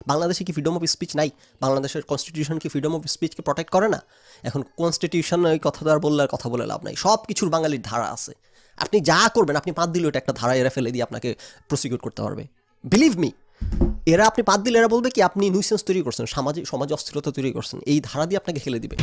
বাংলাদেশে কি freedom of speech নাই? বাংলাদেশের কনস্টিটিউশন কি ফ্রিডম অফ স্পিচকে প্রোটেক্ট করে না? এখন কনস্টিটিউশন ওই কথা আর বললে আর কথা বলে লাভ নাই, সব কিছুর বাঙালির ধারা আছে। আপনি যা করবেন, আপনি পাত দিলে ওটা একটা ধারা এরা ফেলে দিয়ে আপনাকে প্রসিকিউট করতে পারবে। বিলিভ মি, এরা আপনি পাত দিলে এরা বলবে কি আপনি নিউসেন্স তৈরি করছেন, সমাজে অস্থিরতা তৈরি করছেন, এই ধারা দিয়ে আপনাকে ফেলে দিবে।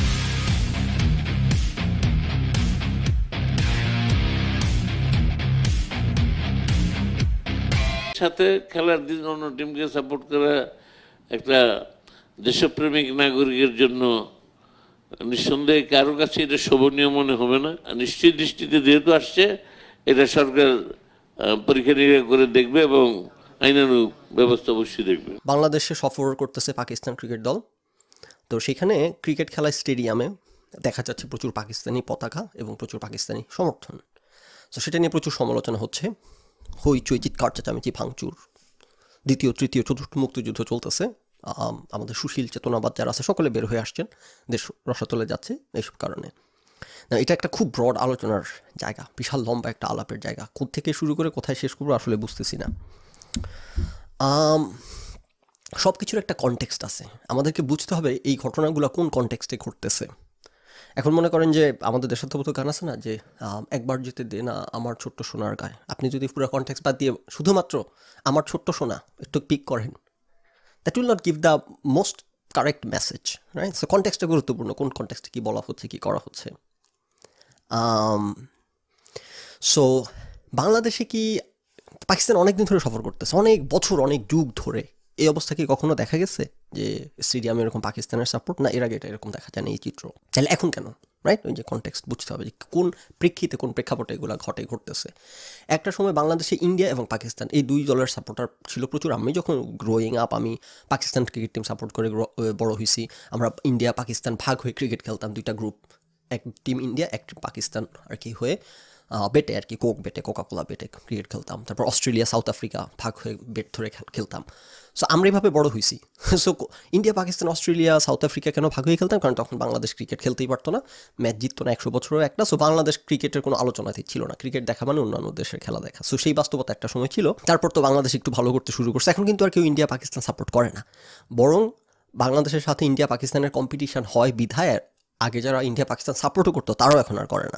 সাথে খেলার দিন অন্য টিমকে সাপোর্ট করা একটা দেশপ্রেমিক নাগরিকের জন্য নিঃসন্দেহে কারোর কাছে এটা শোভনীয় মনে হবে না। নিশ্চয়ই দৃষ্টিতে যেহেতু আসছে, এটা সরকার পরীক্ষা নিরীক্ষা করে দেখবে এবং আইনানুগ ব্যবস্থা অবশ্যই দেখবে। বাংলাদেশে সফর করতেছে পাকিস্তান ক্রিকেট দল, তো সেখানে ক্রিকেট খেলার স্টেডিয়ামে দেখা যাচ্ছে প্রচুর পাকিস্তানি পতাকা এবং প্রচুর পাকিস্তানি সমর্থন। তো সেটা নিয়ে প্রচুর সমালোচনা হচ্ছে, হইচই, চিৎকার, চেঁচামেচি, ভাঙচুর। দ্বিতীয়, তৃতীয়, চতুর্থ মুক্তিযুদ্ধ চলতেছে। আমাদের সুশীল চেতনাবাদ যারা আছে সকলে বের হয়ে আসছেন, দেশ রসাতলে যাচ্ছে এইসব কারণে। না, এটা একটা খুব ব্রড আলোচনার জায়গা, বিশাল লম্বা একটা আলাপের জায়গা। থেকে শুরু করে কোথায় শেষ করবো আসলে বুঝতেছি না। সব কিছুর একটা কনটেক্সট আছে, আমাদেরকে বুঝতে হবে এই ঘটনাগুলো কোন কনটেক্সটে ঘটতেছে। এখন মনে করেন যে আমাদের দেশাত্মবোধক গান আছে না, যে একবার যেতে দে না আমার ছোট্ট সোনার গায়ে, আপনি যদি পুরো কনটেক্সট বাদ দিয়ে শুধুমাত্র আমার ছোট্ট সোনা একটু পিক করেন, that will not give the most correct message, right? So কনটেক্সটটা গুরুত্বপূর্ণ, কোন কনটেক্সটে কী বলা হচ্ছে, কী করা হচ্ছে। সো বাংলাদেশে কি পাকিস্তান অনেক দিন ধরে সফর করতেছে, অনেক বছর, অনেক যুগ ধরে। এই অবস্থা কি কখনো দেখা গেছে যে স্টেডিয়ামে এরকম পাকিস্তানের সাপোর্ট? না, এর আগে এটা এরকম দেখা যায় না এই চিত্র। তাহলে এখন কেন, রাইট? ওই যে কনটেক্সট বুঝতে হবে যে কোন প্রেক্ষিতে, কোন প্রেক্ষাপটে এগুলো ঘটতেছে। একটা সময় বাংলাদেশে ইন্ডিয়া এবং পাকিস্তান এই দুই দলের সাপোর্টার ছিল প্রচুর। আমি যখন গ্রোয়িং আপ, আমি পাকিস্তান ক্রিকেট টিম সাপোর্ট করে বড় হয়েছি। আমরা ইন্ডিয়া পাকিস্তান ভাগ হয়ে ক্রিকেট খেলতাম, দুইটা গ্রুপ, এক টিম ইন্ডিয়া, এক টিম পাকিস্তান আর কি হয়ে বেটে আর কি, কোকা-কোলা বেটে ক্রিকেট খেলতাম। তারপর অস্ট্রেলিয়া, সাউথ আফ্রিকা ভাগ হয়ে বেট ধরে খেলতাম। সো আমরা এইভাবে বড় হয়েছি। So India, Pakistan, Australia, South Africa কেন ভাগ হয়ে খেলতাম? কারণ তখন বাংলাদেশ ক্রিকেট খেলতেই পারতো না, ম্যাচ জিততো না 100 বছরও একটা। সো বাংলাদেশ ক্রিকেটের কোনো আলোচনাতেই ছিল না, ক্রিকেট দেখা মানে অন্যান্য দেশের খেলা দেখা। সো সেই বাস্তবতা একটা সময় ছিল। তারপর তো বাংলাদেশ একটু ভালো করতে শুরু করছে, এখন কিন্তু আর কেউ ইন্ডিয়া পাকিস্তান সাপোর্ট করে না। বরং বাংলাদেশের সাথে ইন্ডিয়া পাকিস্তানের কম্পিটিশন হয় বিধায় আগে যারা ইন্ডিয়া পাকিস্তান সাপোর্টও করতো তারাও এখন আর করে না।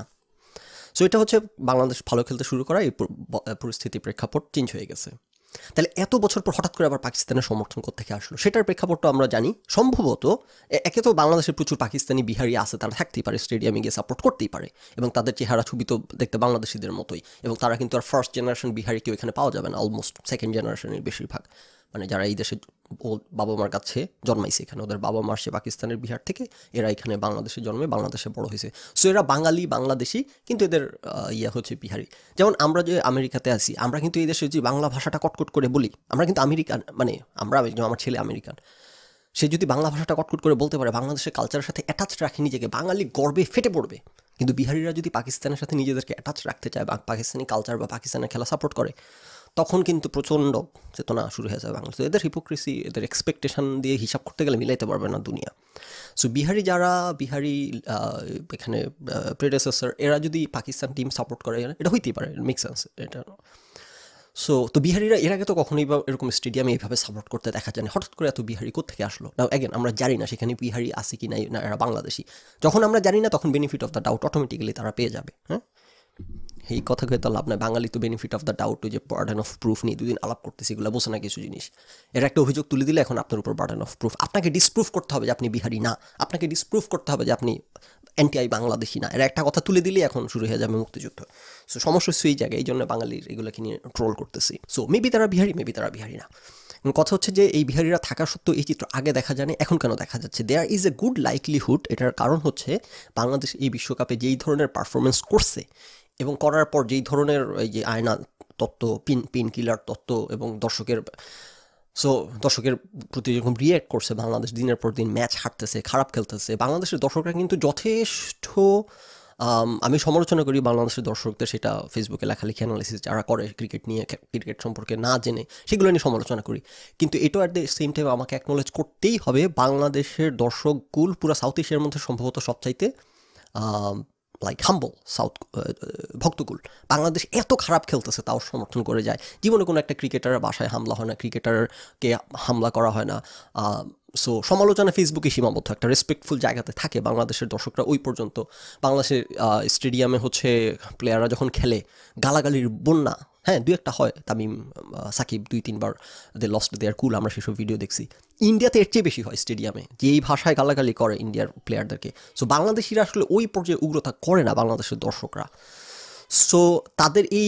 সো এটা হচ্ছে বাংলাদেশ ভালো খেলতে শুরু করা, এই পরিস্থিতি প্রেক্ষাপট চেঞ্জ হয়ে গেছে। তাহলে এত বছর পর হঠাৎ করে আবার পাকিস্তানের সমর্থন থেকে আসলো, সেটার প্রেক্ষাপটটা আমরা জানি। সম্ভবত একে তো বাংলাদেশে প্রচুর পাকিস্তানি বিহারি আছে, তারা থাকতেই পারে, স্টেডিয়ামে গিয়ে সাপোর্ট করতেই পারে, এবং তাদের চেহারা ছবি তো দেখতে বাংলাদেশিদের মতোই, এবং তারা কিন্তু আর ফার্স্ট জেনারেশন বিহারি কেউ এখানে পাওয়া যাবে না, অলমোস্ট সেকেন্ড জেনারেশনের বেশিরভাগ, মানে যারা এই দেশে বাবা মার কাছে জন্মাইছে, এখানে ওদের বাবা মা আসছে পাকিস্তানের বিহার থেকে, এরা এখানে বাংলাদেশে জন্মে বাংলাদেশে বড় হয়েছে। সো এরা বাঙালি বাংলাদেশি, কিন্তু এদের ইয়া হচ্ছে বিহারি। যেমন আমরা যে আমেরিকাতে আছি, আমরা কিন্তু এই দেশে যে বাংলা ভাষাটা কটকট করে বলি, আমরা কিন্তু আমেরিকান, মানে আমার ছেলে আমেরিকান, সে যদি বাংলা ভাষাটা কটকট করে বলতে পারে, বাংলাদেশের কালচারের সাথে অ্যাটাচড রাখে নিজেকে, বাঙালি গর্বে ফেটে পড়বে। কিন্তু বিহারিরা যদি পাকিস্তানের সাথে নিজেদেরকে অ্যাটাচ রাখতে চায়, বা পাকিস্তানি কালচার বা পাকিস্তানের খেলা সাপোর্ট করে, তখন কিন্তু প্রচণ্ড চেতনা শুরু হয়ে যাবে বাংলাদেশে। এদের হিপোক্রেসি, এদের এক্সপেকটেশন দিয়ে হিসাব করতে গেলে মিলাইতে পারবে না দুনিয়া। সো বিহারি এখানে প্রেডেসেসর, এরা যদি পাকিস্তান টিম সাপোর্ট করে, এটা হইতেই পারে, মেক সেন্স এটা। সো তো বিহারিরা এর আগে তো কখনোই বা এরকম স্টেডিয়ামে এইভাবে সাপোর্ট করতে দেখা যায় না, হঠাৎ করে এত বিহারি কোত্থেকে আসলো? নাও অ্যাগেন আমরা জানি না সেখানে বিহারি আছে কি না এরা বাংলাদেশি। যখন আমরা জানি না, তখন benefit of the doubt automatically তারা পেয়ে যাবে। হ্যাঁ, এই কথা কয়ে তো লাভ নাই, বাঙালি তো বেনিফিট অফ দ্য ডাউট, ওই যে বার্ডেন অফ প্রুফ নিয়ে দুদিন আলাপ করতেছি, এগুলো বোঝে না কিছু জিনিস। এর একটা অভিযোগ তুলে দিলে এখন আপনার উপর বার্ডেন অফ প্রুফ, আপনাকে ডিসপ্রুভ করতে হবে যে আপনি বিহারি না, আপনাকে ডিসপ্রুভ করতে হবে যে আপনি অ্যান্টি বাংলাদেশি না। এরা একটা কথা তুলে দিলেই এখন শুরু হয়ে যাবে মুক্তিযুদ্ধ। সো সমস্যা সেই জায়গায়, এই জন্য বাঙালির এগুলোকে নিয়ে ট্রোল করতেছি। সো মেবি তারা বিহারি, মেবি তারা বিহারি না। কথা হচ্ছে যে এই বিহারিরা থাকা সত্ত্বেও এই চিত্র আগে দেখা যায় না, এখন কেন দেখা যাচ্ছে? There is a good likelihood. এটার কারণ হচ্ছে বাংলাদেশ এই বিশ্বকাপে যেই ধরনের পারফরমেন্স করছে, এবং করার পর যেই ধরনের এই যে আয়না তত্ত্ব, পিন কিলার তত্ত্ব, এবং দর্শকের প্রতি যেরকম রিয়্যাক্ট করছে, বাংলাদেশ দিনের পর দিন ম্যাচ হারতেছে, খারাপ খেলতেছে, বাংলাদেশের দর্শকরা কিন্তু যথেষ্ট, আমি সমালোচনা করি বাংলাদেশের দর্শকদের, সেটা ফেসবুকে লেখালেখি অ্যানালিসিস যারা করে ক্রিকেট নিয়ে, ক্রিকেট সম্পর্কে না জেনে, সেগুলো নিয়ে সমালোচনা করি। কিন্তু এটা অ্যাট দ্য সেম টাইম আমাকে অ্যাকনোলেজ করতেই হবে, বাংলাদেশের দর্শকগুলো পুরো সাউথ এশিয়ার মধ্যে সম্ভবত সবচাইতে লাইক হাম্বল সাউথ ভক্তকুল। বাংলাদেশ এত খারাপ খেলতেছে তাও সমর্থন করে যায়। জীবনে কোনো একটা ক্রিকেটারের বাসায় হামলা হয় না, ক্রিকেটারকে হামলা করা হয় না। সো সমালোচনা ফেসবুকে সীমাবদ্ধ, একটা রেসপেক্টফুল জায়গাতে থাকে বাংলাদেশের দর্শকরা ওই পর্যন্ত। বাংলাদেশের স্টেডিয়ামে হচ্ছে প্লেয়াররা যখন খেলে গালাগালির বন্যা, হ্যাঁ দু একটা হয়, তামিম সাকিব 2-3 বার দে লস্ট দেয়ার কুল, আমরা সেসব ভিডিও দেখছি। ইন্ডিয়াতে এর চেয়ে বেশি হয় স্টেডিয়ামে, যে এই ভাষায় গালাগালি করে ইন্ডিয়ার প্লেয়ারদেরকে। সো বাংলাদেশিরা আসলে ওই পর্যায়ে উগ্রতা করে না বাংলাদেশের দর্শকরা। সো তাদের এই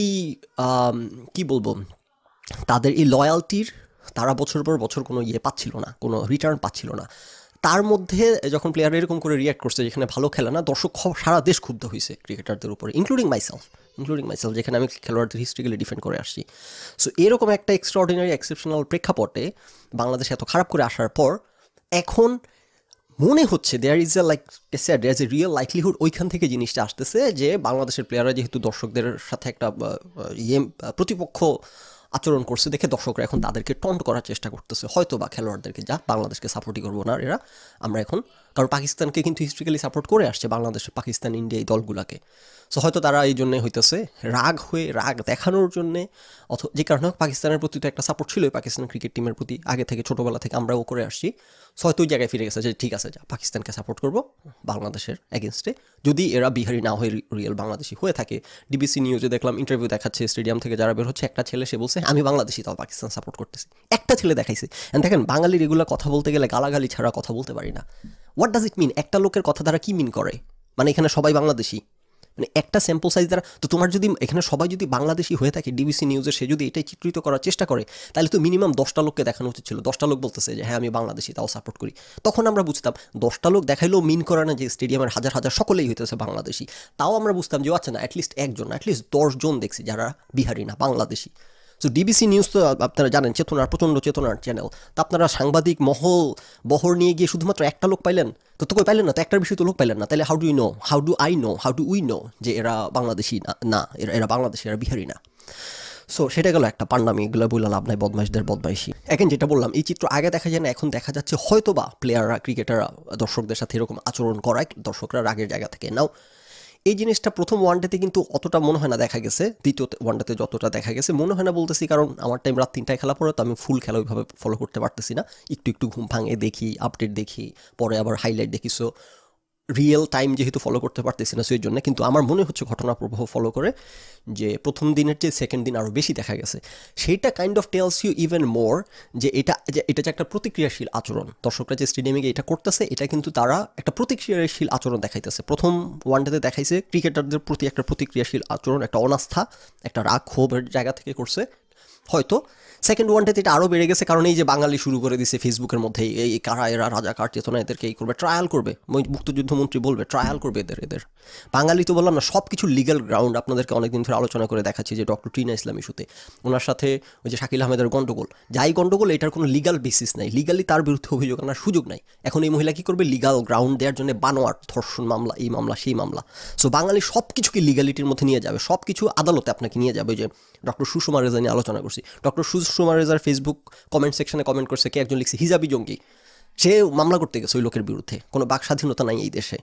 কি বলবো, তাদের এই লয়ালটির তারা বছর পর বছর কোনো পাচ্ছিল না, কোনো রিটার্ন পাচ্ছিল না। তার মধ্যে যখন প্লেয়ার এরকম করে রিয়াক্ট করছে যেখানে ভালো খেলে না, দর্শক সারা দেশ ক্ষুব্ধ হয়েছে ক্রিকেটারদের উপরে, ইনক্লুডিং মাইসেলফ, যেখানে আমি খেলোয়াড়দের হিস্ট্রিক্যালি ডিফেন্ড করে আসছি। সো এরকম একটা এক্সট্রাঅর্ডিনারি এক্সেপশনাল প্রেক্ষাপটে বাংলাদেশ এত খারাপ করে আসার পর এখন মনে হচ্ছে there is a real likelihood ওইখান থেকে জিনিসটা আসতেছে যে বাংলাদেশের প্লেয়াররা যেহেতু দর্শকদের সাথে একটা প্রতিপক্ষ আচরণ করছে দেখে দর্শকরা এখন তাদেরকে টন্ট করার চেষ্টা করতেছে, হয়তো বা খেলোয়াড়দেরকে, যা বাংলাদেশকে সাপোর্টই করবো না এরা, আমরা এখন, কারণ পাকিস্তানকে কিন্তু হিস্ট্রিক্যালি সাপোর্ট করে আসছে বাংলাদেশের, পাকিস্তান ইন্ডিয়া এই দলগুলোকে। সো হয়তো তারা এই জন্যে হইতেছে রাগ দেখানোর জন্যে, যে কারণে পাকিস্তানের প্রতি তো একটা সাপোর্ট ছিল পাকিস্তান ক্রিকেট টিমের প্রতি আগে থেকে, ছোটোবেলা থেকে আমরাও করে আসছি। সো হয়তো ওই জায়গায় ফিরে গেছে যে ঠিক আছে, যা পাকিস্তানকে সাপোর্ট করবো বাংলাদেশের এগেনস্টে, যদি এরা বিহারি না হয়ে রিয়েল বাংলাদেশি হয়ে থাকে। ডিবিসি নিউজে দেখলাম ইন্টারভিউ দেখাচ্ছে স্টেডিয়াম থেকে যারা বের হচ্ছে, একটা ছেলে সে বলছে আমি বাংলাদেশি তাও পাকিস্তান সাপোর্ট করতেছি, একটা ছেলে দেখাইছে। দেখেন বাঙালির এগুলো কথা বলতে গেলে গালাগালি ছাড়া কথা বলতে পারি না। What does it mean? একটা লোকের কথা দ্বারা কি মিন করে? মানে এখানে সবাই বাংলাদেশি, মানে একটা স্যাম্পল সাইজ দ্বারা তো তোমার যদি এখানে সবাই যদি বাংলাদেশি হয়ে থাকে, ডিবিসি নিউজে সে যদি এটাই চিত্রিত করার চেষ্টা করে, তাহলে তো মিনিমাম 10টা লোককে দেখানো উচিত ছিল। 10টা লোক বলতেছে যে হ্যাঁ আমি বাংলাদেশি তাও সাপোর্ট করি, তখন আমরা বুঝতাম 10টা লোক দেখাইলেও মিন করে না যে স্টেডিয়ামের হাজার হাজার সকলেই হইতেছে বাংলাদেশি, তাও আমরা বুঝতাম যে আচ্ছা না, অ্যাটলিস্ট একজন, অ্যাটলিস্ট 10 জন দেখছি যারা বিহারি না, বাংলাদেশি। সো ডিবিসি নিউজ তো আপনারা জানেন প্রচণ্ড চেতনার চ্যানেল, তা আপনারা সাংবাদিক বহর নিয়ে গিয়ে শুধুমাত্র একটা লোক পাইলেন, তো কই পাইলেন না, তো একটার বিষয় তো লোক পাইলেন না, তাহলে হাউ ডু উই নো যে এরা বাংলাদেশি না, এরা বাংলাদেশি, এরা বিহারি না। সো সেটা গেল একটা পান্ডামি, এগুলো বললাম লাভ নাই, বদমাইশদের বদমাইশি। এখন যেটা বললাম, এই চিত্র আগে দেখা যায় না, এখন দেখা যাচ্ছে হয়তো বা প্লেয়াররা, ক্রিকেটাররা দর্শকদের সাথে এরকম আচরণ করায়, দর্শকরা রাগের জায়গা থেকে। নাও এই জিনিসটা প্রথম ওয়ানডেতে কিন্তু অতটা মনে হয় না দেখা গেছে, দ্বিতীয় ওয়ানডেতে যতটা দেখা গেছে মনে হয় না বলতেছি, কারণ আমার টাইম রাত 3টায় খেলা পড়ে, তো আমি ফুল খেলা ওইভাবে ফলো করতে পারতেছি না, একটু ঘুম ভাঙে দেখি, আপডেট দেখি, পরে আবার হাইলাইট দেখি। সো রিয়েল টাইম যেহেতু ফলো করতে পারতেছি না, সেই জন্য কিন্তু আমার মনে হচ্ছে ঘটনা প্রবাহ ফলো করে যে প্রথম দিনের চেয়ে সেকেন্ড দিন আরও বেশি দেখা গেছে। সেইটা kind of tells you even more যে এটা যে একটা প্রতিক্রিয়াশীল আচরণ, দর্শকরা যে স্টেডিয়ামে গিয়ে এটা করতেছে, এটা কিন্তু তারা একটা প্রতিক্রিয়াশীল আচরণ দেখাইতেছে। প্রথম ওয়ানডেতে দেখাইছে ক্রিকেটারদের প্রতি একটা প্রতিক্রিয়াশীল আচরণ, একটা অনাস্থা, একটা রাগ ক্ষোভের জায়গা থেকে করছে। হয়তো সেকেন্ড ওয়ানডেতে এটা আরও বেড়ে গেছে, কারণ এই যে বাঙালি শুরু করে দিছে ফেসবুকের মধ্যে, এই কারা এরা, রাজাকার চেতনা, এদেরকে এই করবে, ট্রায়াল করবে, মুক্তিযুদ্ধমন্ত্রী বলবে ট্রায়াল করবে এদের। বাঙালি তো বললাম না, সব কিছু লিগ্যাল গ্রাউন্ড আপনাদেরকে অনেকদিন ধরে আলোচনা করে দেখাচ্ছি, যে ডক্টর টিনা ইসলাম ইস্যুতে ওনার সাথে ওই যে শাকিল আহমেদের গন্ডগোল, যাই গন্ডগোল, এটার কোনো লিগাল বেসিস নাই, লিগালি তার বিরুদ্ধে অভিযোগ আনার সুযোগ নাই। এখন এই মহিলা কী করবে? লিগাল গ্রাউন্ড দেওয়ার জন্য বানোয়ার ধর্ষণ মামলা, এই মামলা সেই মামলা। সো বাঙালি সব কিছুকে লিগালিটির মধ্যে নিয়ে যাবে, সব কিছু আদালতে আপনাকে নিয়ে যাবে। যে ডক্টর সুষমা রেজা নিয়ে আলোচনা করছি, ডক্টর সুষমা রেজার ফেসবুক কমেন্ট সেকশনে কমেন্ট করছে, কে একজন লিখছে হিজাবি জঙ্গি, সে মামলা করতে গেছে ওই লোকের বিরুদ্ধে, কোনো বাক স্বাধীনতা নাই এই দেশে।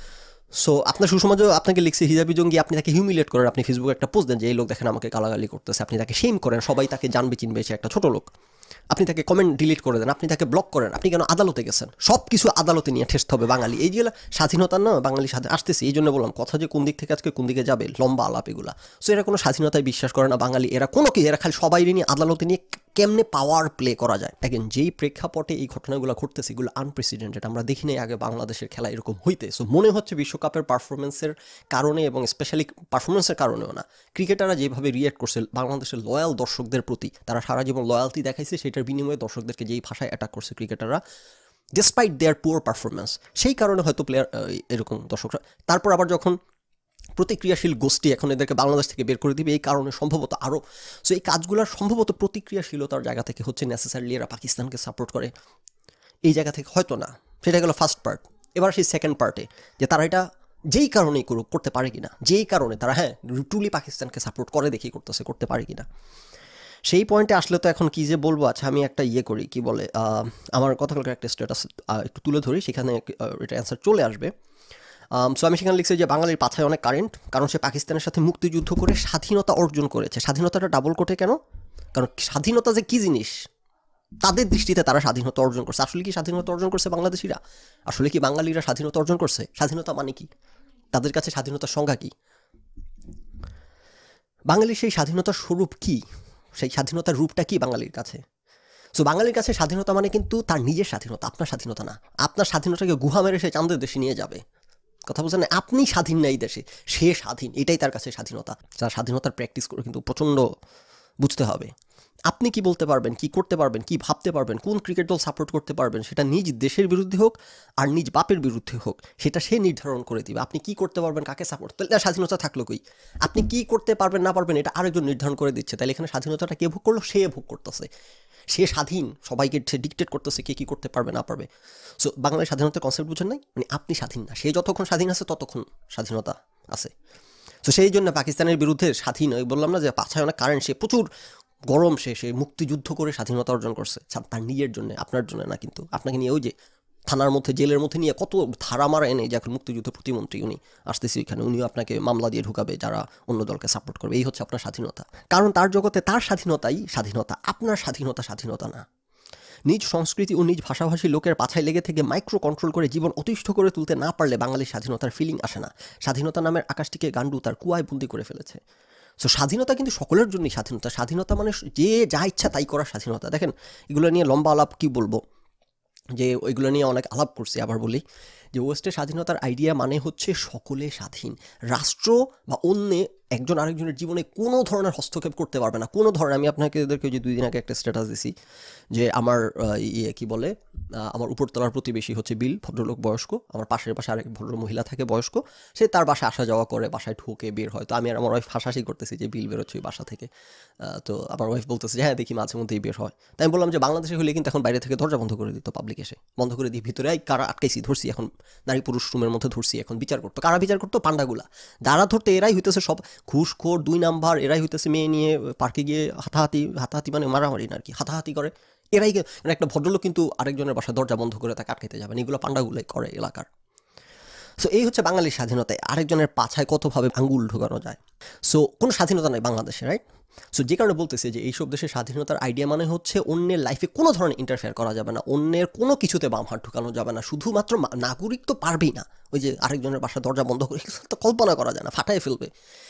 সো আপনার সুষমা আপনাকে লিখছে হিজাবি জঙ্গি, আপনি তাকে হিউমিলেট করেন, আপনি ফেসবুকে একটা পোস্ট দেন যে এই লোক দেখেন আমাকে গালাগালি করতেছে, আপনি তাকে শেম করেন, সবাই তাকে জানবে চিনবে সে একটা ছোটো লোক, আপনি তাকে কমেন্ট ডিলিট করে দেন, আপনি তাকে ব্লক করেন, আপনি কেন আদালতে গেছেন? সব কিছু আদালতে নিয়ে ঠেসতে হবে বাঙালি, এই যে স্বাধীনতা না, বাঙালি আসতেছে। এই জন্য বললাম কথা যে কোন দিক থেকে আজকে কোন দিকে যাবে, লম্বা আলাপ এগুলা। সো এরা কোনো স্বাধীনতায় বিশ্বাস করে না বাঙালি, এরা এরা খালি সবাই নিয়ে আদালতে নিয়ে কেমনে পাওয়ার প্লে করা যায়। দেখেন যেই প্রেক্ষাপটে এই ঘটনাগুলো ঘটতেছে, এগুলো আনপ্রেসিডেন্টেড, আমরা দেখি নাই আগে বাংলাদেশের খেলা এরকম হইতে। সো মনে হচ্ছে বিশ্বকাপের পারফরমেন্সের কারণে, এবং স্পেশালি পারফরমেন্সের কারণেও না, ক্রিকেটাররা যেভাবে রিয়েক্ট করছে বাংলাদেশের লয়াল দর্শকদের প্রতি, তারা সারা জীবন লয়ালটি দেখাইছে, সেটার বিনিময়ে দর্শকদেরকে যেই ভাষায় অ্যাটাক করছে ক্রিকেটাররা, ডিসপাইট দেয়ার পুয়ার পারফরমেন্স, সেই কারণে হয়তো প্লেয়ার এরকম দর্শকরা। তারপর আবার যখন প্রতিক্রিয়াশীল গোষ্ঠী এখন এদেরকে বাংলাদেশ থেকে বের করে দিবে, এই কারণে সম্ভবত আরও। সো এই কাজগুলোর সম্ভবত প্রতিক্রিয়াশীলতার জায়গা থেকে হচ্ছে, নেসেসারিলি এরা পাকিস্তানকে সাপোর্ট করে এই জায়গা থেকে হয়তো না। সেটা গেল ফার্স্ট পার্ট। এবার সেই সেকেন্ড পার্টে, যে তারা এটা যেই কারণেই করতে পারে কিনা, যেই কারণে তারা ট্রুলি পাকিস্তানকে সাপোর্ট করে দেখি করতে পারে কিনা, সেই পয়েন্টে আসলে তো এখন কী যে বলবো। আচ্ছা আমি একটা করি, কি বলে, আমার গতকালকার একটা স্ট্যাটাস একটু তুলে ধরি, সেখানে এটা অ্যান্সার চলে আসবে। সো আমি সেখানে লিখছি যে বাঙালির পাছায় অনেক কারেন্ট, কারণ সে পাকিস্তানের সাথে মুক্তিযুদ্ধ করে স্বাধীনতা অর্জন করেছে। স্বাধীনতাটা ডাবল কোটে কেন? কারণ স্বাধীনতা যে কী জিনিস তাদের দৃষ্টিতে তারা স্বাধীনতা অর্জন করছে। আসলে কি স্বাধীনতা অর্জন করছে বাংলাদেশিরা? আসলে কি বাঙালিরা স্বাধীনতা অর্জন করছে? স্বাধীনতা মানে কি? তাদের কাছে স্বাধীনতার সংজ্ঞা কী? বাঙালির সেই স্বাধীনতার স্বরূপ কী? সেই স্বাধীনতার রূপটা কি বাঙালির কাছে? সো বাঙালির কাছে স্বাধীনতা মানে কিন্তু তার নিজের স্বাধীনতা, আপনার স্বাধীনতা না। আপনার স্বাধীনতাকে গুহা মেরে সে চাঁদের দেশে নিয়ে যাবে। কথা বলছেন না? আপনি স্বাধীন না এই দেশে, সে স্বাধীন, এটাই তার কাছে স্বাধীনতা। তার স্বাধীনতার প্র্যাকটিস করে কিন্তু প্রচণ্ড বুঝতে হবে। আপনি কি বলতে পারবেন, কি করতে পারবেন, কি ভাবতে পারবেন, কোন ক্রিকেট দল সাপোর্ট করতে পারবেন, সেটা নিজ দেশের বিরুদ্ধে হোক আর নিজ বাপের বিরুদ্ধে হোক, সেটা সে নির্ধারণ করে দিবে। আপনি কি করতে পারবেন, কাকে সাপোর্ট, তাহলে স্বাধীনতা থাকলো কই? আপনি কি করতে পারবেন না পারবেন এটা আরেকজন নির্ধারণ করে দিচ্ছে, তাহলে এখানে স্বাধীনতাটা কে ভোগ করলো? সে ভোগ করতেছে। সে স্বাধীন, সবাইকে সে ডিকটেট করতেছে কে কী করতে পারবে না পারবে। সো বাংলায় স্বাধীনতার কনসেপ্ট বুঝেন নাই? মানে আপনি স্বাধীন না, সে যতক্ষণ স্বাধীন আছে ততক্ষণ স্বাধীনতা আছে। তো সেই জন্য পাকিস্তানের বিরুদ্ধে স্বাধীন, বললাম না যে পাছায় অনেক কারেন্ট, সে প্রচুর গরম, সে মুক্তিযুদ্ধ করে স্বাধীনতা অর্জন করছে তার নিজের জন্য, আপনার জন্য না। কিন্তু আপনাকে নিয়ে ওই যে থানার মধ্যে, জেলের মধ্যে নিয়ে কত ধারা মারা এনে, যে এখন মুক্তিযুদ্ধ প্রতিমন্ত্রী উনি আসতেছে ওইখানে, উনিও আপনাকে মামলা দিয়ে ঢুকাবে যারা অন্য দলকে সাপোর্ট করবে। এই হচ্ছে আপনার স্বাধীনতা। কারণ তার জগতে তার স্বাধীনতাই স্বাধীনতা, আপনার স্বাধীনতা স্বাধীনতা না। নিজ সংস্কৃতি ও নিজ ভাষাভাষী লোকের পাছায় লেগে থেকে মাইক্রো কন্ট্রোল করে জীবন অতিষ্ঠ করে তুলতে না পারলে বাঙালির স্বাধীনতার ফিলিং আসে না। স্বাধীনতা নামের আকাশটিকে গান্ডু তার কুয়ায় বন্দি করে ফেলেছে। সো স্বাধীনতা কিন্তু সকলের জন্যই স্বাধীনতা। স্বাধীনতা মানে যে যা ইচ্ছা তাই করার স্বাধীনতা। দেখেন, এগুলো নিয়ে লম্বা আলাপ কি বলবো, যে ওইগুলো নিয়ে অনেক আলাপ করছি। আবার বলি যে ওয়েস্টের স্বাধীনতার আইডিয়া মানে হচ্ছে সকলে স্বাধীন, রাষ্ট্র বা অন্য একজন আরেকজনের জীবনে কোনো ধরনের হস্তক্ষেপ করতে পারবে না, কোনো ধরনের। আমি আপনাকে এদেরকে যে 2 দিন আগে একটা স্ট্যাটাস দিছি যে আমার কি বলে, আমার উপরতলার প্রতিবেশী হচ্ছে বিল, ভদ্রলোক, বয়স্ক। আমার পাশের পাশে আরেক ভদ্র মহিলা থাকে বয়স্ক, সে তার বাসায় আসা যাওয়া করে, বাসায় ঢুকে বের হয়। তো আমি আর আমার ওয়াইফ হাসাহাসি করতেছি যে বিল বেরোচ্ছে ওই বাসা থেকে। তো আমার ওয়াইফ বলতেছে যে হ্যাঁ দেখি মাঝে মধ্যেই বের হয়। তাই আমি বললাম যে বাংলাদেশে হলে কিন্তু এখন বাইরে থেকে দরজা বন্ধ করে দিত, পাবলিক এসে বন্ধ করে দিয়ে ভিতরে কারা আটকাইছি ধরছি, এখন নারী পুরুষ রুমের মধ্যে ধরছি, এখন বিচার করতো। কারা বিচার করতো? পান্ডাগুলা। যারা ধরতো এরাই হইতেছে সব ঘুষখোর, 2 নাম্বার, এরাই হইতেছে মেয়ে নিয়ে পার্কে গিয়ে হাতাহাতি মানে মারামারি না আর কি, হাতাহাতি করে এরাই। মানে একটা ভদ্রলোক কিন্তু আরেকজনের বাসায় দরজা বন্ধ করে তাকে আটকাইতে যাবেন, এগুলো পান্ডাগুলাই করে এলাকার। সো এই হচ্ছে বাঙালির স্বাধীনতায় আরেকজনের পাছায় কতভাবে আঙ্গুল ঢোকানো যায়। সো কোনো স্বাধীনতা নেই বাংলাদেশে, রাইট? সো যে কারণে বলতেছে যে এইসব দেশের স্বাধীনতার আইডিয়া মানে হচ্ছে অন্যের লাইফে কোনো ধরনের ইন্টারফেয়ার করা যাবে না, অন্যের কোনো কিছুতে বাম হাত ঢুকানো যাবে না। শুধুমাত্র নাগরিক তো পারবেই না, ওই যে আরেকজনের বাসা দরজা বন্ধ করে, তো কল্পনা করা যায় না, ফাটাই ফেলবে।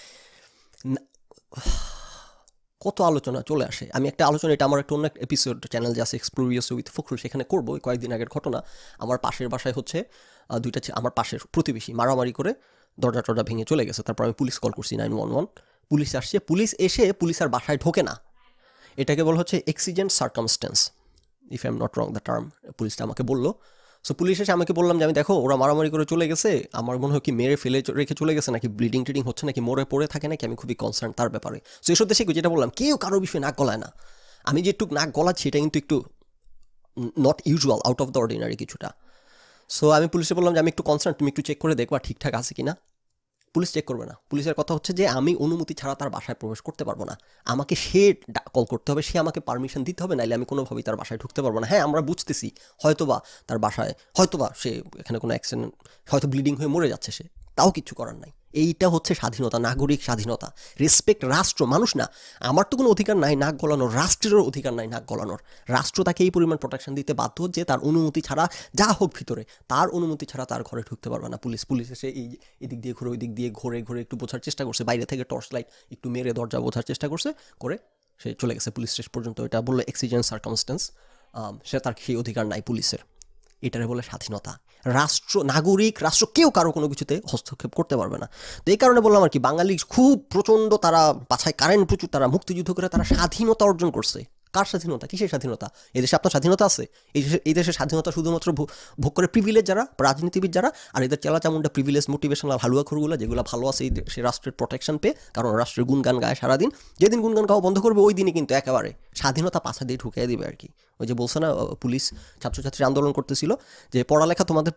কত আলোচনা চলে আসে। আমি একটা আলোচনা, এটা আমার একটা অন্য একটা এপিসোড চ্যানেল যে আছে এক্সপ্লোরিয়াস উইথ ফখরুল, সেখানে করবো। কয়েকদিন আগের ঘটনা, আমার পাশের বাসায় হচ্ছে দুইটা আমার পাশের প্রতিবেশী মারামারি করে দরজা টরজা ভেঙে চলে গেছে। তারপর আমি পুলিশ কল করছি, 911, পুলিশ আসছে। পুলিশ এসে পুলিশ আর বাসায় ঢোকে না, এটাকে বলা হচ্ছে exigent circumstance, if I am not wrong the term, পুলিশটা আমাকে বললো। সো পুলিশ এসে আমাকে বললাম যে আমি দেখো ওরা মারামারি করে চলে গেছে, আমার মনে হয় কি মেরে ফেলে রেখে চলে গেছে, নাকি ব্লিডিং টিডিং হচ্ছে, নাকি মরে পড়ে থাকে নাকি, আমি খুবই কনসার্ন তার ব্যাপারে। সো এসব দেশে যেটা বললাম, কেউ কারো বিষয়ে নাক গলায় না। আমি যে একটু নাক গলাচ্ছি এটা কিন্তু একটু not usual, out of the ordinary কিছুটা। সো আমি পুলিশে বললাম যে আমি একটু কনসার্ন, তুমি একটু চেক করে দেখবা ঠিকঠাক আছে কিনা। পুলিশ চেক করবে না। পুলিশের কথা হচ্ছে যে আমি অনুমতি ছাড়া তার বাসায় প্রবেশ করতে পারবো না, আমাকে সে কল করতে হবে, সে আমাকে পারমিশন দিতে হবে, নাইলে আমি কোনোভাবেই তার বাসায় ঢুকতে পারবো না। হ্যাঁ আমরা বুঝতেছি হয়তোবা তার বাসায়, হয়তোবা সে এখানে কোনো অ্যাক্সিডেন্ট, হয়তো ব্লিডিং হয়ে মরে যাচ্ছে সে, তাও কিচ্ছু করার নাই। এইটা হচ্ছে স্বাধীনতা, নাগরিক স্বাধীনতা, রেসপেক্ট। রাষ্ট্র, মানুষ না, আমার তো কোনো অধিকার নাই নাক গলানোর, রাষ্ট্রেরও অধিকার নাই নাক গলানোর। রাষ্ট্র তাকে এই পরিমাণ প্রোটেকশন দিতে বাধ্য যে তার অনুমতি ছাড়া যা হোক ভিতরে, তার অনুমতি ছাড়া তার ঘরে ঢুকতে পারবে না। পুলিশ এসে এদিক দিয়ে ঘুরে ওই দিক দিয়ে ঘুরে একটু বোঝার চেষ্টা করছে, বাইরে থেকে টর্চ লাইট একটু মেরে দরজা বোঝার চেষ্টা করছে, করে সে চলে গেছে পুলিশ স্টেশন পর্যন্ত। এটা বললো এক্সিজেন্ট সার্কামস্টেন্স, সে তার সেই অধিকার নাই পুলিশের। এটারে বলে স্বাধীনতা। রাষ্ট্র, নাগরিক, রাষ্ট্র কেউ কারো কোনো কিছুতে হস্তক্ষেপ করতে পারবে না। তো এই কারণে বললাম আর কি, বাঙালি খুব প্রচণ্ড, তারা পাছায় কারেন্ট প্রচুর, তারা মুক্তিযুদ্ধ করে তারা স্বাধীনতা অর্জন করছে। কার স্বাধীনতা? কিসের স্বাধীনতা? এই দেশে আপনার স্বাধীনতা আছে? এই দেশের স্বাধীনতা শুধুমাত্র ভোগ করে প্রিভিলেজ যারা, রাজনীতিবিদ যারা, আর এদের চামুন্ডা প্রিভিলেজ মোটিভেশনাল হালুয়াখোরগুলো, যেগুলো ভালো আছে এই সে রাষ্ট্রের প্রোটেকশন পেয়ে, কারণ রাষ্ট্রের গুণগান গায় সারাদিন। যেদিন গুণগান গাওয়া বন্ধ করবে ওই দিনই কিন্তু একেবারে স্বাধীনতা পাছা দিয়ে ঢুকিয়ে দিবে আর কি। ওই যে বলছে না পুলিশ ছাত্রছাত্রী আন্দোলন করতেছিল যে পড়ালেখা তোমাদের,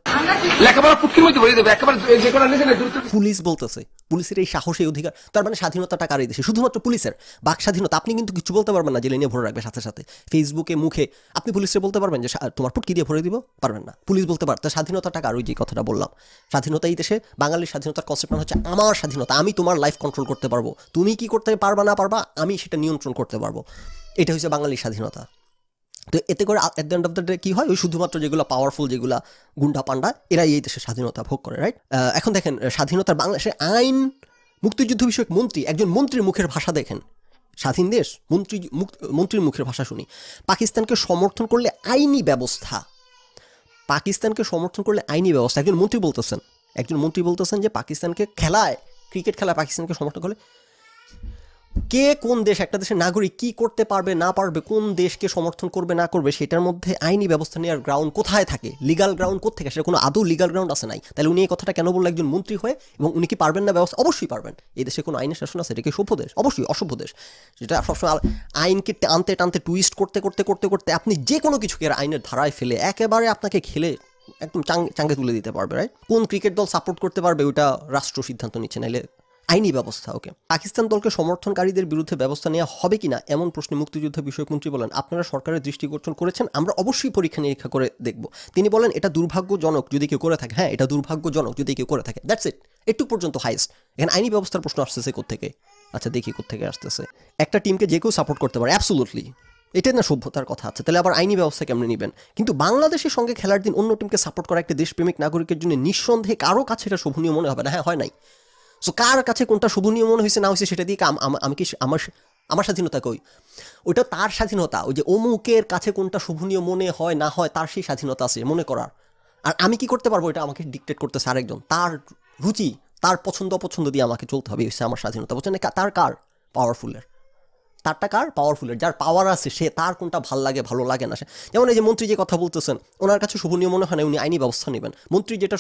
পুলিশ বলতেছে, পুলিশের এই সাহস এই অধিকার, তার মানে স্বাধীনতাটা কার এই দেশে? শুধুমাত্র পুলিশের বাক স্বাধীনতা। আপনি কিন্তু কিছু বলতে পারবেন না, জেলে নিয়ে ভরে রাখবে সাথে সাথে ফেসবুকে মুখে। আপনি পুলিশে বলতে পারবেন যে তোমার ফুটকি দিয়ে ভরে দিব? পারবেন না। পুলিশ বলতে পারত স্বাধীনতাটা কার? ওই যে কথাটা বললাম, স্বাধীনতা এই দেশে বাঙালির স্বাধীনতার কনসেপ্ট হচ্ছে আমার স্বাধীনতা, আমি তোমার লাইফ কন্ট্রোল করতে পারবো, তুমি কি করতে পারবা না পারবা আমি সেটা নিয়ন্ত্রণ করতে পারবো। এটা হচ্ছে বাঙালির স্বাধীনতা। তো এতে করে at the end of the day কী হয়, ওই শুধুমাত্র যেগুলো পাওয়ারফুল, যেগুলো গুন্ডা পান্ডা, এরা এই দেশের স্বাধীনতা ভোগ করে, রাইট? এখন দেখেন স্বাধীনতার বাংলাদেশের আইন মুক্তিযুদ্ধ বিষয়ক মন্ত্রী, একজন মন্ত্রীর মুখের ভাষা দেখেন, স্বাধীন দেশ, মন্ত্রীর মুখের ভাষা শুনি। পাকিস্তানকে সমর্থন করলে আইনি ব্যবস্থা, পাকিস্তানকে সমর্থন করলে আইনি ব্যবস্থা। একজন মন্ত্রী বলতেছেন যে পাকিস্তানকে খেলায়, ক্রিকেট খেলায় পাকিস্তানকে সমর্থন করলে, কে কোন দেশ, একটা দেশের নাগরিক কি করতে পারবে না পারবে, কোন দেশকে সমর্থন করবে না করবে, সেটার মধ্যে আইনি ব্যবস্থা নেওয়ার গ্রাউন্ড কোথায় থাকে? লিগাল গ্রাউন্ড কোথেকে? সেটা কোনো আদৌ লিগাল গ্রাউন্ড আছে নাই। তাহলে উনি এই কথাটা কেন বললেন একজন মন্ত্রী হয়ে? এবং উনি কি পারবেন না ব্যবস্থা? অবশ্যই পারবেন। এই দেশে কোনো আইনের শাসন আছে? এটা কি সভ্য দেশ? অবশ্যই অসভ্য দেশ, যেটা সবসময় আইনকে টানতে টানতে টুইস্ট করতে করতে করতে করতে আপনি যে কোনো কিছুকে আইনের ধারায় ফেলে একেবারে আপনাকে খেলে একদম চাঙ্গে তুলে দিতে পারবে, রাইট? কোন ক্রিকেট দল সাপোর্ট করতে পারবে ওইটা রাষ্ট্র সিদ্ধান্ত নিচ্ছে, নাইলে আইনি ব্যবস্থা। ওকে, পাকিস্তান দলকে সমর্থনকারীদের বিরুদ্ধে ব্যবস্থা নেওয়া হবে কিনা এমন প্রশ্নে মুক্তিযুদ্ধ বিষয়ক মন্ত্রী বলেন, আপনারা সরকারের দৃষ্টিগোচর করেছেন, আমরা অবশ্যই পরীক্ষা নিরীক্ষা করে দেখব। তিনি বলেন, এটা দুর্ভাগ্যজনক যদি কেউ করে থাকে। হ্যাঁ, এটা দুর্ভাগ্যজনক যদি কেউ করে থাকে, দ্যাটস ইট, একটু পর্যন্ত হাইস্ট। এখানে আইনি ব্যবস্থার প্রশ্ন আসতেছে কোত্থেকে? আচ্ছা দেখি কোত্থেকে আসতেছে। একটা টিমকে যে কেউ সাপোর্ট করতে পারে, অ্যাবসোলুটলি, এটাই না সভ্যতার কথা আছে? তাহলে আবার আইনি ব্যবস্থা কেমনে নেবেন? কিন্তু বাংলাদেশের সঙ্গে খেলার দিন অন্য টিমকে সাপোর্ট করা একটা দেশপ্রেমিক নাগরিকের জন্য নিঃসন্দেহে কারো কাছে এটা শোভনীয় মনে হবে না। হ্যাঁ, হয় নাই। সো কার কাছে কোনটা শোভনীয় মনে হয়েছে না হয়েছে সেটা দিয়ে আমি কি আমার স্বাধীনতা কই? ওইটা তার স্বাধীনতা। ওই যে অমুকের কাছে কোনটা শোভনীয় মনে হয় না হয়, তার সেই স্বাধীনতা আছে মনে করার। আর আমি কি করতে পারবো? এটা আমাকে ডিকটেট করতেছে আরেকজন, তার রুচি, তার পছন্দ অপছন্দ দিয়ে আমাকে চলতে হবে, হচ্ছে আমার স্বাধীনতা। বলছেন তার কার? পাওয়ারফুলের। তারটা কার? পাওয়ারফুলের। যার পাওয়ার আছে সে, তার কোনটা ভাল লাগে ভালো লাগে না। সে যেমন এই যে মন্ত্রী যে কথা বলতেছেন, ওনার কাছে শোভনীয় মনে হয় না, উনি আইনি ব্যবস্থা নেবেন। মন্ত্রী যেটা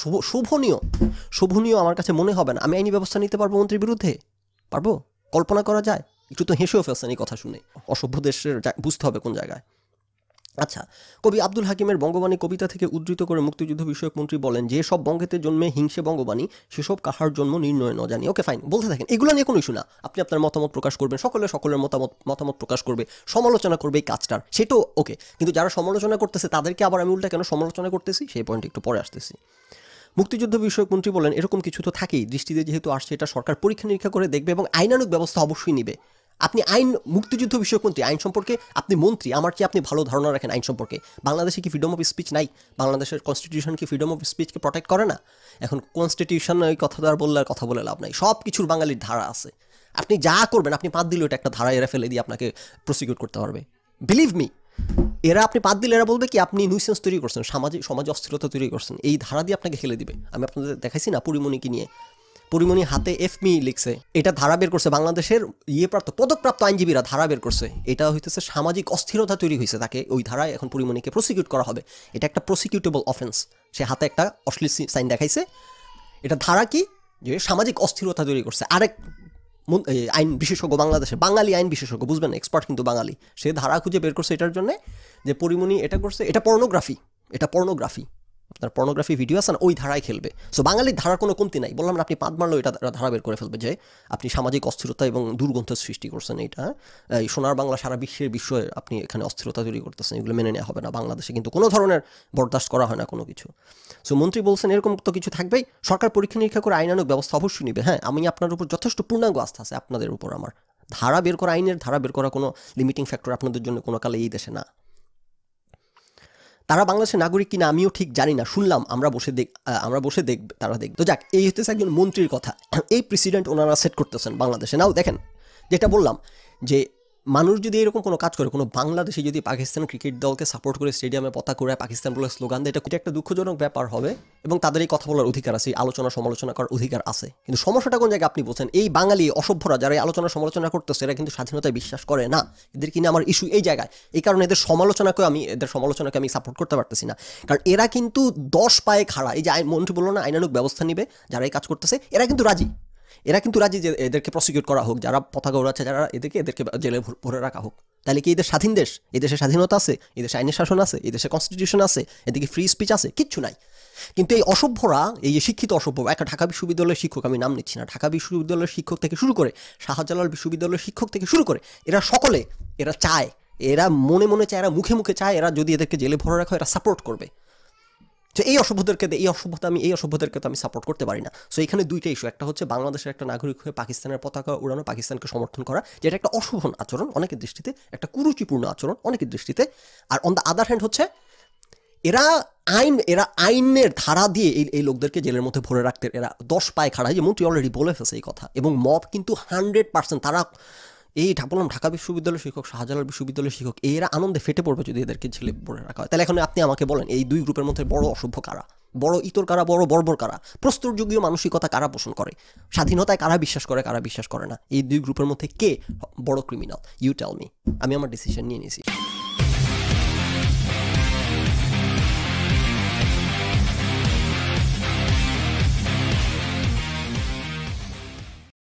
শোভনীয় আমার কাছে মনে হবে না, আমি আইনি ব্যবস্থা নিতে পারবো মন্ত্রীর বিরুদ্ধে? পারবো? কল্পনা করা যায়? একটু তো হেসেও ফেলছেন এই কথা শুনে। অসভ্য দেশের বুঝতে হবে কোন জায়গায়। আচ্ছা, কবি আব্দুল হাকিমের বঙ্গবাণী কবিতা থেকে উদ্ধৃত করে মুক্তিযুদ্ধ বিষয়ক মন্ত্রী বলেন, যে সব বঙ্গেতে জন্মে হিংসে বঙ্গবাণী, সেসব কাহার জন্ম নির্ণয় ন জানি। ওকে ফাইন, বলতে থাকেন, এগুলো নিয়ে কোনো ইস্যু না। আপনি আপনার মতামত প্রকাশ করবেন, সকলের মতামত প্রকাশ করবে, সমালোচনা করবে এই কাজটার, সেটাও ওকে। কিন্তু যারা সমালোচনা করতেছে তাদেরকে আবার আমি উল্টা কেন সমালোচনা করতেছি, সেই পয়েন্টে একটু পরে আসতেছি। মুক্তিযুদ্ধ বিষয়ক মন্ত্রী বলেন, এরকম কিছু তো থাকেই, দৃষ্টিতে যেহেতু আসছে, এটা সরকার পরীক্ষা নিরীক্ষা করে দেখবে এবং আইনানুগ ব্যবস্থা অবশ্যই নিবে। আপনি মুক্তিযুদ্ধ বিষয়ক মন্ত্রী, আইন সম্পর্কে আপনি মন্ত্রী, আমার চেয়ে আপনি ভালো ধারণা রাখেন আইন সম্পর্কে। বাংলাদেশে কি ফ্রিডম অফ স্পিচ নাই? বাংলাদেশের কনস্টিটিউশন কি ফ্রিডম অফ স্পিচকে প্রোটেক্ট করে না? এখন কনস্টিটিউশন ওই কথা আর বললে কথা বলে লাভ নাই, সব কিছুর বাঙালির ধারা আছে। আপনি যা করবেন, আপনি পাত দিলে ওটা একটা ধারা এরা ফেলে দিয়ে আপনাকে প্রসিকিউট করতে পারবে। বিলিভ মি, এরা আপনি বাদ দিলে এরা বলবে কি আপনি নিউসেন্স তৈরি করছেন, সমাজে অস্থিরতা তৈরি করছেন, এই ধারা দিয়ে আপনাকে খেলে দিবে। আমি আপনাদের দেখাইছি না পরিমণিকে নিয়ে, পরিমণি হাতে এফমি লিখছে, এটা ধারা বের করছে বাংলাদেশের পদকপ্রাপ্ত আইনজীবীরা ধারা বের করছে, এটা হইতেছে সামাজিক অস্থিরতা তৈরি হয়েছে, তাকে ওই ধারায় এখন পরিমণিকে প্রসিকিউট করা হবে। এটা একটা প্রসিকিউটেবল অফেন্স। সে হাতে একটা অশ্লীল সাইন দেখাইছে, এটা ধারা কি, যে সামাজিক অস্থিরতা তৈরি করছে। আরেক আইন বিশেষজ্ঞ, বাংলাদেশে বাঙালি আইন বিশেষজ্ঞ, বুঝবেন, এক্সপার্ট কিন্তু বাঙালি, সে ধারা খুঁজে বের করছে এটার জন্য, যে পরিমণি এটা করছে, এটা পর্নোগ্রাফি, আপনার পর্নোগ্রাফি ভিডিও আছে না, ওই ধারায় খেলবে। সো বাঙালির ধারার কোনো কমতি নাই। বললাম না, আপনি পাত মারলেও এটা ধারা বের করে ফেলবে যে আপনি সামাজিক অস্থিরতা এবং দুর্গন্ধের সৃষ্টি করছেন। এটা এই সোনার বাংলা সারা বিষয়ে আপনি এখানে অস্থিরতা তৈরি করতেছেন, এগুলো মেনে নেওয়া হবে না। বাংলাদেশে কিন্তু কোনো ধরনের বরদাস্ত করা হয় না কোনো কিছু। সো মন্ত্রী বলছেন, এরকম তো কিছু থাকবেই, সরকার পরীক্ষা নিরীক্ষা করে আইনানুগ ব্যবস্থা অবশ্যই নেবে। হ্যাঁ, আমি আপনার উপর যথেষ্ট পূর্ণাঙ্গ আস্থা আছে, আপনাদের উপর আমার। ধারা বের করা, আইনের ধারা বের করা কোনো লিমিটিং ফ্যাক্টর আপনাদের জন্য কোনো কালে এই দেশে না। তারা বাংলাদেশের নাগরিক কিনা আমিও ঠিক জানি না, শুনলাম, আমরা বসে দেখব, তারা দেখবে। তো যাক, এই হচ্ছে একজন মন্ত্রীর কথা। এই প্রেসিডেন্ট ওনারা সেট করতেছেন বাংলাদেশে। নাও দেখেন, যেটা বললাম যে মানুষ যদি এরকম কোনো কাজ করে, কোনো বাংলাদেশে যদি পাকিস্তান ক্রিকেট দলকে সাপোর্ট করে স্টেডিয়ামে পতাকা করে পাকিস্তান বলে স্লোগান দেয়, এটা একটা দুঃখজনক ব্যাপার হবে এবং তাদের এই কথা বলার অধিকার আছে, আলোচনা সমালোচনা করার অধিকার আছে। কিন্তু সমস্যাটা কোন জায়গায় আপনি বলছেন, এই বাঙালি অসভ্যরা যারা এই আলোচনা সমালোচনা করতেছে, এরা কিন্তু স্বাধীনতায় বিশ্বাস করে না। এদের কিনা আমার ইস্যু এই জায়গায়, এই কারণে এদের সমালোচনাকে আমি সাপোর্ট করতে পারতেছি না। কারণ এরা কিন্তু 10 পায়ে খাড়া। এই যে মন্ত্রী বললো না আইনানুগ ব্যবস্থা নিবে যারা এই কাজ করতেছে, এরা কিন্তু রাজি যে এদেরকে প্রসিকিউট করা হোক, যারা পতাকা উড়াচ্ছে, যারা এদেরকে জেলে ভরে রাখা হোক। তাহলে কি এই দেশ স্বাধীন দেশ? এই দেশে স্বাধীনতা আছে? এই দেশে আইনের শাসন আছে? এই দেশে কনস্টিটিউশন আছে? এদিকে ফ্রি স্পিচ আছে? কিচ্ছু নাই। কিন্তু এই অসভ্যরা, এই যে শিক্ষিত অসভ্য, একটা ঢাকা বিশ্ববিদ্যালয়ের শিক্ষক, আমি নাম নিচ্ছি না, ঢাকা বিশ্ববিদ্যালয়ের শিক্ষক থেকে শুরু করে শাহজালাল বিশ্ববিদ্যালয়ের শিক্ষক থেকে শুরু করে এরা সকলে, এরা চায়, এরা মনে মনে চায়, এরা মুখে মুখে চায়, এরা যদি এদেরকে জেলে ভরে রাখা এরা সাপোর্ট করবে। তো এই অসভ্যতাকে তো আমি সাপোর্ট করতে পারি না। সো এখানে দুইটা ইস্যু, একটা হচ্ছে বাংলাদেশের একটা নাগরিক হয়ে পাকিস্তানের পতাকা উড়ানো, পাকিস্তানকে সমর্থন করা, যেটা একটা অশুভ আচরণ অনেকের দৃষ্টিতে, একটা কুরুচিপূর্ণ আচরণ অনেকের দৃষ্টিতে। আর অন দ্য আদার হ্যান্ড হচ্ছে এরা আইনের ধারা দিয়ে এই লোকদেরকে জেলের মধ্যে ভরে রাখতে এরা 10 পায়ে খাড়া। যে মন্ত্রী অলরেডি বলে ফেলছে এই কথা, এবং মব কিন্তু 100% তারা, এই বললাম ঢাকা বিশ্ববিদ্যালয়ের শিক্ষক, শাহজালাল বিশ্ববিদ্যালয়ের শিক্ষক, এরা আনন্দে ফেটে পড়বে যদি এদেরকে জেলে ভরে রাখা হয়। তাহলে এখন আপনি আমাকে বলেন এই দুই গ্রুপের মধ্যে বড় অসভ্য কারা, বড় ইতর কারা, বড় বর্বর কারা, প্রস্তরযুগীয় মানসিকতা কারা পোষণ করে, স্বাধীনতায় কারা বিশ্বাস করে, কারা বিশ্বাস করে না, এই দুই গ্রুপের মধ্যে কে বড় ক্রিমিনাল? You tell me. আমি আমার ডিসিশন নিয়ে নিয়েছি।